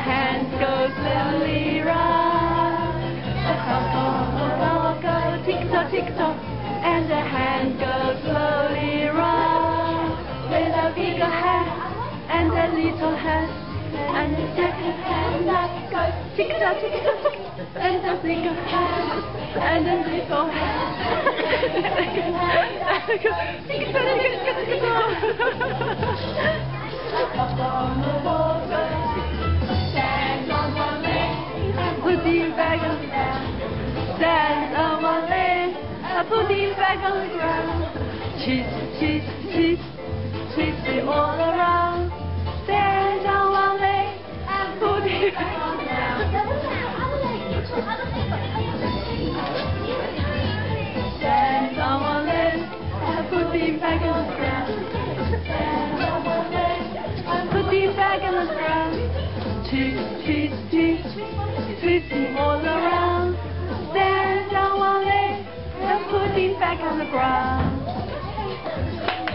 hand goes slowly round. Go, tick-tock, tick-tock, and the hand goes slowly round. With a bigger hand and a little hand, and the second hand that goes tick-tock, tick-tock, and the bigger hand and a little hand. Tick-tock, tick-tock, tick-tock. Stand on one leg, put the bag on the ground. Stand on one leg, put the bag on the ground. Cheese, cheese, cheese, cheese it all around. Stand on one leg, put the bag on the ground. Stand on one leg, put the bag on the ground. Stand on one leg, put the bag on the ground. Cheese, cheese, cheese, cheese all around. Stand on one leg and put it back on the ground.